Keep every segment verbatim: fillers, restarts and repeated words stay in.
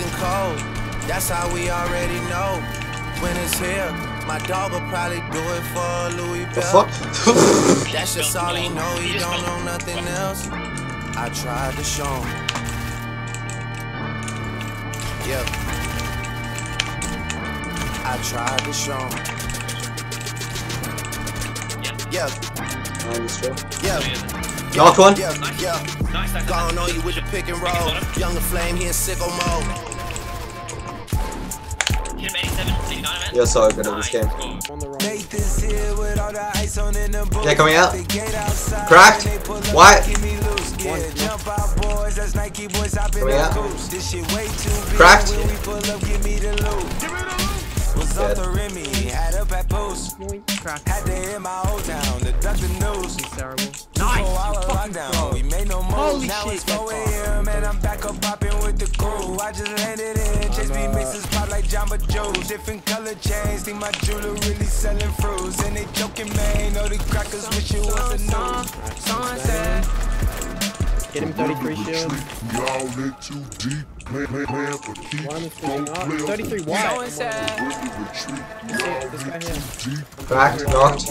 freezing cold. That's how we already know when it's here. My dog will probably do it for Louis Bell. The fuck? That's just all he know. He don't know nothing else. I tried to show him. Yeah. I tried to show him. Yeah. Yeah. Knocked one. Yeah. Yeah. Gone on you with the pick and roll. Younger flame, he in sicko mode. You're so good at this game. Yeah, coming out. Cracked. White. Coming out. Cracked. Dead. Had up at post. Had to hit my old town to duck the news. Nice. We made no moves. Now it's four A M and I'm back up popping with the crew. I just landed in. Chase B mixes pop like Jamba Joe's. Different color chains. Think my jeweler really selling fruits. And they joking, man. Know the crackers wish it was a news. Sunset. Get him thirty-three shield. Y'all lit too deep. Plan, plan, plan for keep. One is thirty-three wide. This guy here. Cracked. Knocked.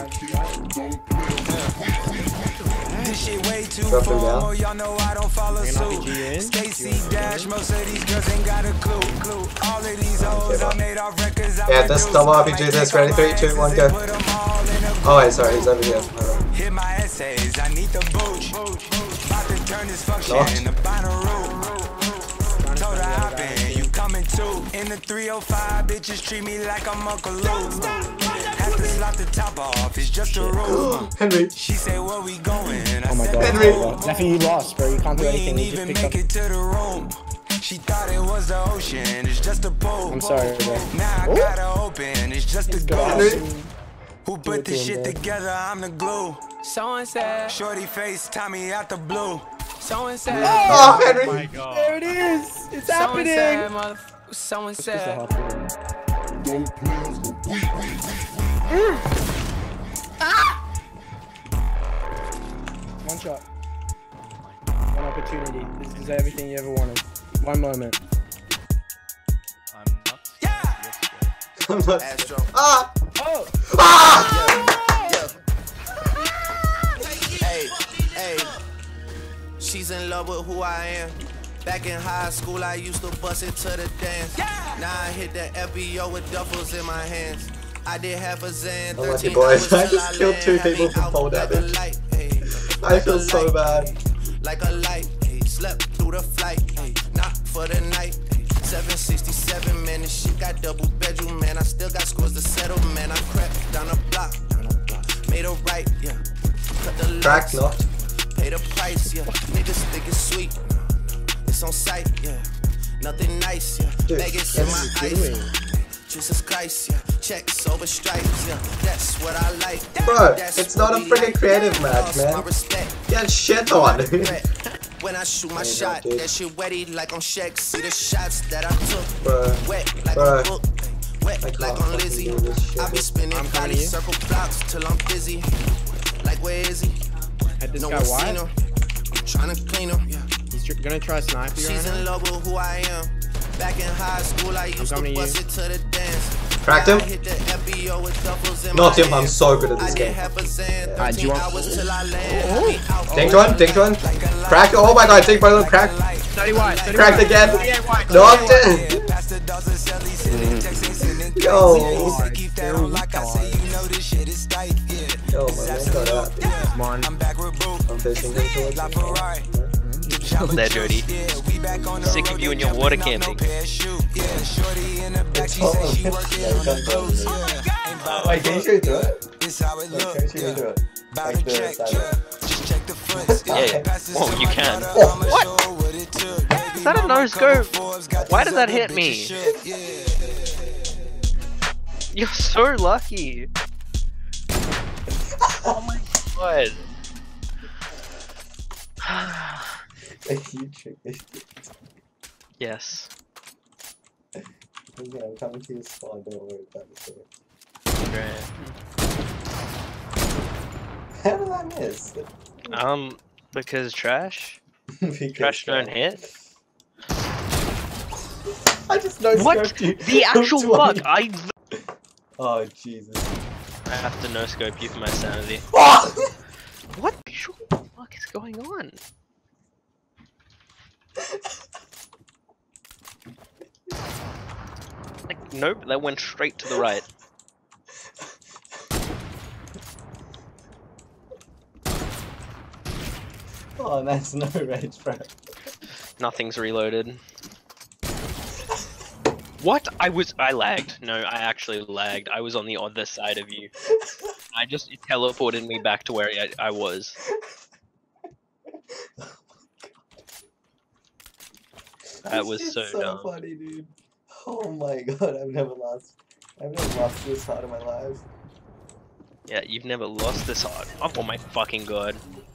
This shit way too formal. Y'all know I don't follow suit. Stacy Dash, most of these girls ain't got a clue. Clue. All of these hoes I made off records. Yeah, this double R P G this. Ready? Three, two, one, go. Oh wait, sorry, he's over here. Hit my essays. I need the booch. About to turn this function into binary. Told her hop in, you coming too. In the three oh five, bitches treat me like I'm Uncle Luke. Have to slot the top off, it's just a rule. Henry. She say, where we going? I Oh my said, god. Henry. Nothing, you lost, bro. You can't do we anything. ain't You just even picked make up. it to the room. She thought it was the ocean, it's just a pool. I'm sorry, bro. Now I gotta open, it's just a Henry. ghost. Who put this shit together? I'm the glue. So and said, shorty face, Tommy out the blue. So and said, Oh, Henry. Oh my god. There it is. It's so happening. and said, so and said. One shot. One opportunity. This is everything you ever wanted. One moment. I'm not. Yeah. I'm not. Astro. Ah! Oh! Ah! Yeah. Hey, hey. She's in love with who I am. Back in high school, I used to bust it to the dance. Now I hit the F B O with duffels in my hands. I did half a Zan, Unlucky thirteen boys. hours I till just killed two land. Had people me from out fall like a damage. light, hey. I Like feel a so light, bad. hey. Like a light, hey. Slept through the flight, hey. Not for the night, hey. seven sixty-seven, man, this shit got double bedroom, man. I still got scores to settle, man. I crept down the block, made a right, yeah. Cut the Cracked. lights, Knocked. pay the price, yeah. Niggas think it's sweet, it's on sight, yeah. Nothing nice, yeah. Dude, Vegas in what my is he ice. doing? Jesus Christ, yeah. Checks over stripes, yeah. That's what I like. Bro, That's it's what not a we freaking like. creative match, Lost man. my respect. Get shit on. When I shoot my There you go, shot, dude. that shit wetty like on Shaq. See the shots that I took, Bruh. wet like Bruh. on Book, wet I like can't on fucking Lizzie. do this shit. I be spinning I'm coming body to you. circle blocks till I'm busy. Like where is he? Had this No guy one seen wide. him. I'm trying to clean him. Yeah. He's tr gonna try snipe you She's right in now. love with who I am. Back in high school, I used to coming to bust you. it to the dance. Cracked Now him. I hit the F B O with duffels in Not my him, I'm hands. so good at this I game. did half a Zan, Ah, do you thirteen want- hours till I land. I be out Dinked all one. Dinked one. night. Cracked. Oh my god, take both of them. Cracked. thirty wide. thirty Cracked wide. again. thirty-eight wide. Knocked it. Yo. Keep that on like I say, you know this shit is tight, yeah. Yo, man, look at that. Come on. I'm back with Boo. I'm fishing him towards La you. Ferrari. There, Jody. Sick of you and your water camping. Wait, can you show me through it? It's how it Like, look. can you show me through it? Bout Like to the check, side. just check the foots. Yeah. Oh, you can. What? Is that a no scope? Why did that hit me? You're so lucky. Oh my god. You trick me. Yes. Yeah, I'm coming to your spawn, don't worry about it. Great. How did I miss? Um, because trash. Because Trash don't hit. I just no What? scoped you. The actual fuck? I Oh Jesus. I have to no scope you for my sanity. Oh! What the fuck is going on? Like, nope, that went straight to the right. Oh, that's no rage, bro. Nothing's reloaded. What? I was- I lagged. No, I actually lagged. I was on the other side of you. I just- it teleported me back to where I, I was. That was This so shit's so dumb. funny, dude. Oh my god, I've never lost. I've never lost this hard in my life. Yeah, you've never lost this hard. Oh my fucking god.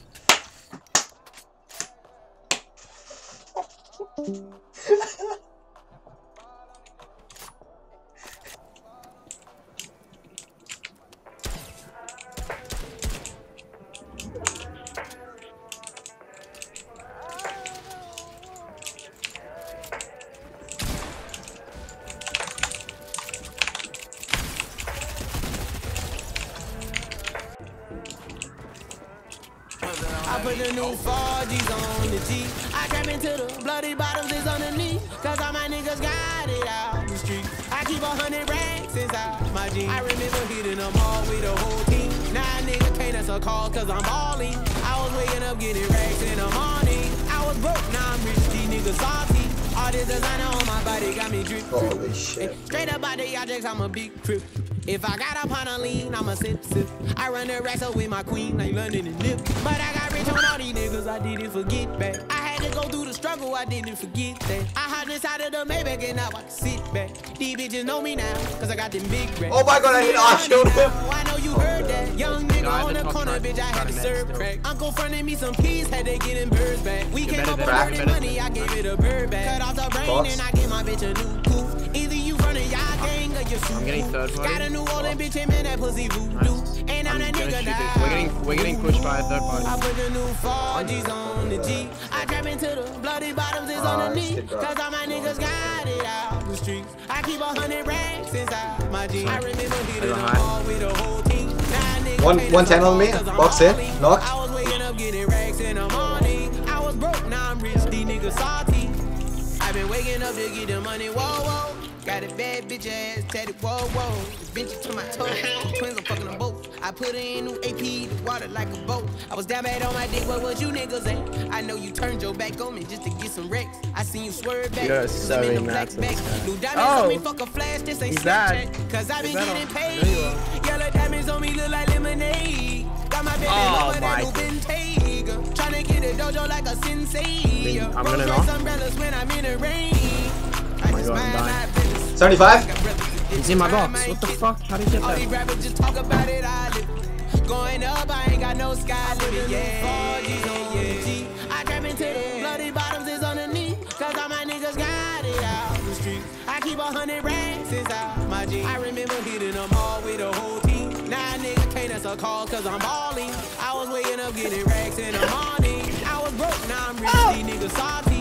I put the new four G's on the G. I trap into the bloody bottoms is underneath. Cause all my niggas got it out the street. I keep a hundred racks inside my jeans. I remember hitting them all with the whole team. Now nigga can't answer call cause I'm balling. I was waking up getting racks in the morning. I was broke, now I'm rich, these niggas salty. All this designer on my body got me drip. Holy shit. Straight up out the objects, I'm a big trip. If I got up on a lean, I'm a sip sip. I run the racks up with my queen, like London and Nip. But I got rich on all these niggas, I didn't forget back. I had to go through the struggle, I didn't forget that. I hopped inside of the Maybach and now I can sit back. These bitches know me now, cause I got them big racks. Oh my god, I hit I killed him. I know you heard that. Young nigga on the corner, bitch, I had to serve crack. Uncle fronted me some peas, had to get them birds back. We came up with dirty money, I gave it a bird back. Cut off the brain Box. and I gave my bitch a new coupe. Either you running y'all gang or you I'm getting third party. got a New Orleans bitch, him in that pussy voodoo. And I'm that nigga now. We're getting we're getting pushed by a third party. I put the new four G's on the G. I trap into the bloody bottoms is Ah, underneath. shit, bro. Cause all my niggas got it out the streets. I keep a hundred racks inside my jeans. I remember hitting them all with the whole team. Now niggas One- can't one answer ten on me. call 'cause I'm Box in. balling. Knock. I was waking up getting racks in the morning. I was broke, now I'm rich, these niggas salty. I been waking up to get the money, whoa, whoa. Got a bad bitch ass tatted, whoa, whoa. Bitch to my toes, twins, I'm fucking them both. I put her in new A P, the water like a boat. I was down bad on my dick, what was you niggas at? I know you turned your back on me just to get some wrecks. I seen you swerve back, You're cause I'm in the so black nuts, back. this New diamonds Oh. on me, fuck a flash, this ain't He's bad. Snapchat. Cause I been Is that getting all? paid. There you Yellow diamonds on me look like lemonade. Got my baby Oh, mama that my- new Bentayga. Tryna get a dojo like a sensei. I'm Rolls gonna Royce knock. umbrellas when I'm in the rain. I my just God, I'm mind dying. my business. seventy-five? He's in my box. What the fuck? How did you All get these that? rappers just talk about it, I live it. Going up, I ain't got no sky limit, yeah, yeah, yeah. I trap into the bloody bottoms is underneath. Cause all my niggas got it out the street. I keep a hundred racks inside my jeans. I remember hitting them all with the whole team. Now nigga can't answer call cause I'm balling. I was waking up getting racks in the morning. I was broke, now I'm rich, these niggas salty.